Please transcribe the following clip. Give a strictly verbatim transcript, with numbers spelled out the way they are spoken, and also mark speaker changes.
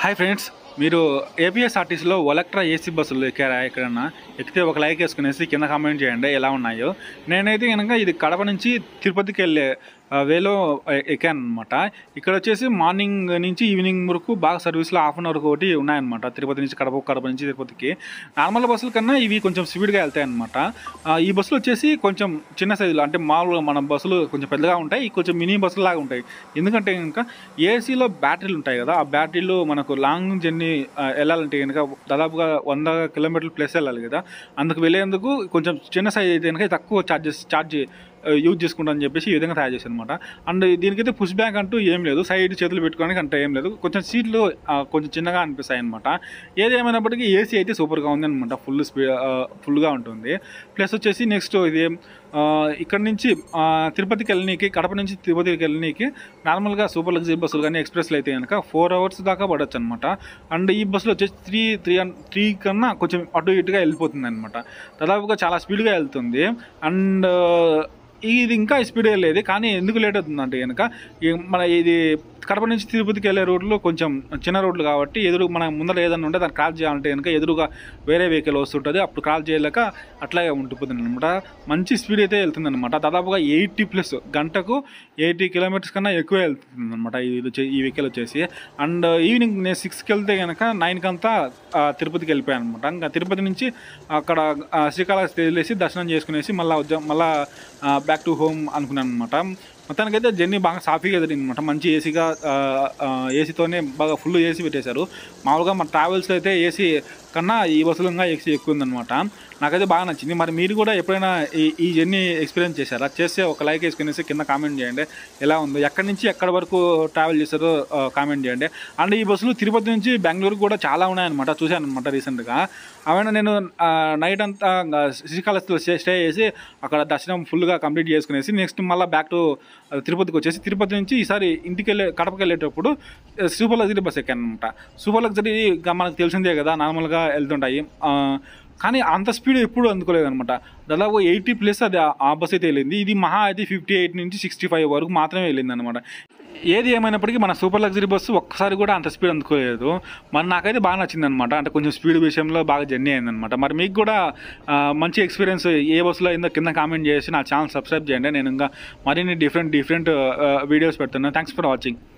Speaker 1: Hi friends, మీరు ఏపీఎస్ఆర్టీసీలో Olectra AC బస్సులు ఎక్కారా? ఎక్కడన్నా ఎక్కితే ఒక లైక్ వేసుకునేసి కింద కామెంట్ చేయండి ఎలా ఉన్నాయో. నేనైతే కనుక ఇది కడప నుంచి తిరుపతికి వెళ్ళే వేలో ఎక్కాను అనమాట. ఇక్కడ వచ్చేసి మార్నింగ్ నుంచి ఈవినింగ్ వరకు బాగా సర్వీస్లో హాఫ్ అన్ అవర్ ఒకటి ఉన్నాయన్నమాట. తిరుపతి నుంచి కడప, కడప నుంచి తిరుపతికి. నార్మల్ బస్సుల కన్నా ఇవి కొంచెం స్పీడ్గా వెళ్తాయి అనమాట. ఈ బస్సులు వచ్చేసి కొంచెం చిన్న సైజులో, అంటే మామూలుగా మన బస్సులు కొంచెం పెద్దగా ఉంటాయి, కొంచెం మినీ బస్సులు లాగా ఉంటాయి. ఎందుకంటే కనుక ఏసీలో బ్యాటరీలు ఉంటాయి కదా, ఆ బ్యాటరీలు మనకు లాంగ్ జర్నీ వెళ్ళాలంటే కనుక దాదాపుగా వంద కిలోమీటర్లు ప్లస్ వెళ్ళాలి కదా. అందుకు వెళ్ళేందుకు కొంచెం చిన్న సైజ్ అయితే కనుక తక్కువ ఛార్జెస్ ఛార్జ్ యూజ్ చేసుకుంటామని చెప్పేసి ఈ విధంగా తయారు చేశారు అనమాట. అండ్ దీనికైతే పుష్ బ్యాక్ అంటూ ఏం లేదు, సైడ్ చేతులు పెట్టుకోవడానికి అంటే ఏం లేదు. కొంచెం సీట్లు కొంచెం చిన్నగా అనిపిస్తాయి అనమాట. ఏది ఏమైనప్పటికీ ఏసీ అయితే సూపర్గా ఉంది అనమాట. ఫుల్ స్పీడ్ ఫుల్గా ఉంటుంది. ప్లస్ వచ్చేసి నెక్స్ట్ ఇది ఇక్కడ నుంచి తిరుపతికి వెళ్ళనీకి, కడప నుంచి తిరుపతికి వెళ్ళనీకి నార్మల్గా సూపర్ లగ్జరీ బస్సులు కానీ ఎక్స్ప్రెస్లు అయితే కనుక ఫోర్ అవర్స్ దాకా పడవచ్చు అనమాట. అండ్ ఈ బస్సులో వచ్చేసి త్రీ త్రీ త్రీ కన్నా కొంచెం అటు ఇటుగా వెళ్ళిపోతుంది అనమాట. దాదాపుగా చాలా స్పీడ్గా వెళ్తుంది. అండ్ ఇది ఇంకా స్పీడ్ వెళ్ళేది, కానీ ఎందుకు లేట్ అవుతుందంటే కనుక మన ఇది కడప నుంచి తిరుపతికి వెళ్ళే రోడ్లు కొంచెం చిన్న రోడ్లు కాబట్టి ఎదురు మన ముందర ఏదైనా ఉంటే దాన్ని క్రాస్ చేయాలంటే కనుక ఎదురుగా వేరే వెహికల్ వస్తుంటుంది, అప్పుడు క్రాస్ చేయలేక అట్లాగే ఉండిపోతుంది అనమాట. మంచి స్పీడ్ అయితే వెళ్తుంది అనమాట. దాదాపుగా ఎయిటీ ప్లస్ గంటకు ఎయిటీ కిలోమీటర్స్ కన్నా ఎక్కువే వెళ్తుంది అనమాట ఇది ఈ వెహికల్ వచ్చేసి. అండ్ ఈవినింగ్ నేను సిక్స్కి వెళ్తే కనుక నైన్కి అంతా తిరుపతికి వెళ్ళిపోయాను అనమాట. ఇంకా తిరుపతి నుంచి అక్కడ శ్రీకాళహస్తి వెళ్ళేసి దర్శనం చేసుకునేసి మళ్ళీ వచ్చా మళ్ళీ బ్యాక్ టు హోమ్ అనుకున్నాను అనమాట. మొత్తానికైతే జర్నీ బాగా సాఫీగా ఎదిరింది అనమాట. మంచి ఏసీగా ఏసీతోనే బాగా ఫుల్ ఏసీ పెట్టేశారు. మామూలుగా మన ట్రావెల్స్లో అయితే ఏసీ కన్నా ఈ బస్సులో ఇంకా ఏసీ ఎక్కువ ఉందనమాట. నాకైతే బాగా నచ్చింది. మరి మీరు కూడా ఎప్పుడైనా ఈ ఈ జర్నీ ఎక్స్పీరియన్స్ చేశారా? చేస్తే ఒక లైక్ వేసుకునేసి కింద కామెంట్ చేయండి ఎలా ఉందో. ఎక్కడి నుంచి ఎక్కడి వరకు ట్రావెల్ చేశారో కామెంట్ చేయండి. అండ్ ఈ బస్సులు తిరుపతి నుంచి బెంగళూరు కూడా చాలా ఉన్నాయన్నమాట, చూశాను అనమాట రీసెంట్గా. అవైనా నేను నైట్ అంతా శ్రీకాళహస్తిలో స్టే స్టే చేసి అక్కడ దర్శనం ఫుల్గా కంప్లీట్ చేసుకునేసి నెక్స్ట్ మళ్ళీ బ్యాక్ టు తిరుపతికి వచ్చేసి తిరుపతి నుంచి ఈసారి ఇంటికి వెళ్ళే కడపకి వెళ్ళేటప్పుడు సూపర్ లగ్జరీ బస్ ఎక్కాను అనమాట. సూపర్ లగ్జరీ మనకు తెలిసిందే కదా, నార్మల్గా వెళ్తుంటాయి, కానీ అంత స్పీడ్ ఎప్పుడు అందుకోలేదనమాట. దాదాపు ఎయిటీ ప్లస్ అది ఆ బస్ అయితే వెళ్ళింది. ఇది మహా అయితే ఫిఫ్టీ ఎయిట్ నుంచి సిక్స్టీ ఫైవ్ వరకు మాత్రమే వెళ్ళింది అనమాట. ఏది ఏమైనప్పటికీ మన సూపర్ లగ్జరీ బస్సు ఒక్కసారి కూడా అంత స్పీడ్ అందుకోలేదు. మరి నాకైతే బాగా నచ్చింది అనమాట. అంటే కొంచెం స్పీడ్ విషయంలో బాగా జర్నీ అయిందనమాట. మరి మీకు కూడా మంచి ఎక్స్పీరియన్స్ ఏ బస్సులో అయిందో కింద కామెంట్ చేసి నా ఛానల్ సబ్స్క్రైబ్ చేయండి. నేను ఇంకా మరిన్ని డిఫరెంట్ డిఫరెంట్ వీడియోస్ పెడుతున్నాను. Thanks for watching.